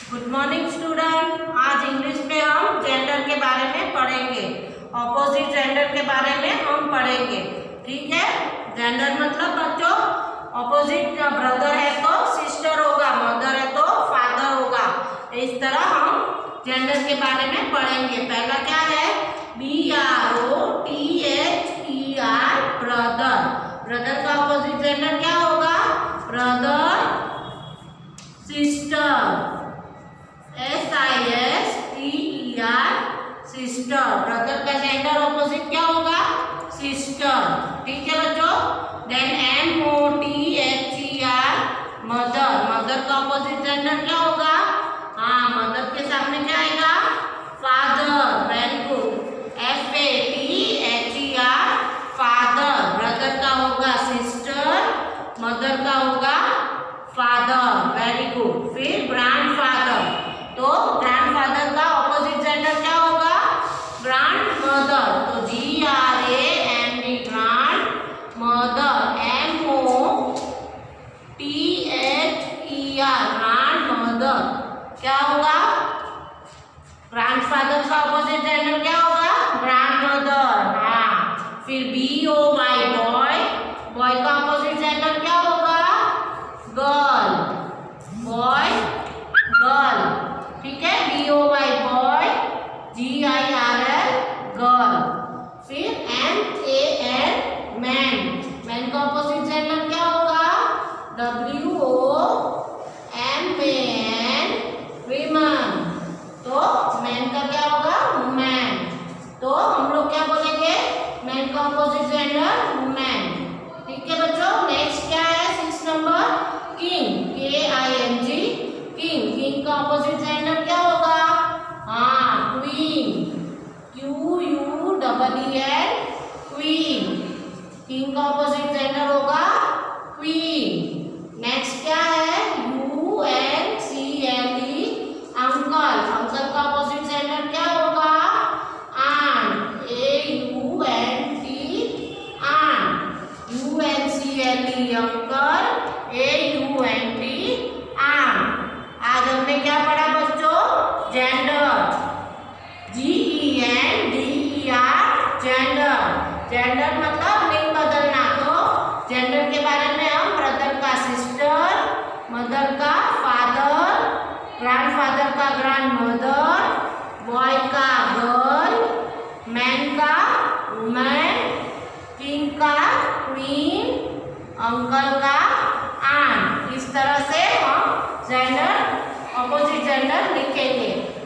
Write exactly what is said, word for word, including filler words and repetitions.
Good morning student. आज English में हम जेंडर के बारे में पढ़ेंगे। ऑपोजिट जेंडर के बारे में हम पढ़ेंगे। ठीक है। जेंडर मतलब बच्चों ऑपोजिट, ब्रदर है तो सिस्टर होगा, मदर है तो फादर होगा। इस तरह हम जेंडर के बारे में पढ़ेंगे। पहला क्या है? B R O T H E R, brother. Brother का ऑपोजिट जेंडर क्या होगा? Brother, sister. S I S T E R, sister. Brother का जेंडर ऑपोजिट क्या होगा? सिस्टर। ठीक है बच्चों। Then M O T H E R, mother. Mother का ऑपोजिट जेंडर क्या होगा? हाँ, मदर के सामने क्या आएगा? Father. Very good. F A T H E R, father. Brother का होगा सिस्टर, मदर का होगा फादर। Very good. फिर ग्रैंडफादर। तो ग्रैंडफादर का ऑपोजिट जेंडर क्या होगा? ग्रैंडमदर। तो G R A N D, grand mother. M O T H E R, grandmother. क्या होगा? ग्रैंडफादर का ऑपोजिट जेंडर क्या होगा? ग्रैंडमदर। हाँ। फिर B O Y, boy. Boy का ऑपोजिट जेंडर क्या होगा? गर्ल। Boy, girl. ठीक है। B O Y, boy. G I R L, girl. फिर M A N, man. Man का ऑपोजिट जेंडर क्या होगा? W O M A N, women. तो मैन का क्या होगा? वुमेन। तो हम लोग क्या बोलेंगे? मैन का ऑपोजिट जेंडर वुमेन। ठीक है बच्चों। नेक्स्ट क्या है? Six number, king. K I N G, king. King का ऑपोजिट जेंडर क्या होगा? हाँ, queen. Q U double E N, queen. King का ऑपोजिट जेंडर होगा क्वीन। नेक्स्ट क्या है? U N C L E, uncle. Uncle का ऑपोजिट जेंडर क्या होगा? Aunt. A U N T, aunt. U N C L E, uncle. A U N T, aunt. आज हमने क्या पढ़ा बच्चों? जेंडर। जी E N D E R, gender. Gender मतलब लिंग बदलना। तो जेंडर के बारे में हम ब्रदर का सिस्टर, मदर का फादर, ग्रैंडफादर का ग्रैंडमदर, बॉय का गर्ल, मैन का वुमेन, किंग का क्वीन, अंकल का आंट। इस तरह से हम जेंडर, ऑपोजिट जेंडर लिखेंगे।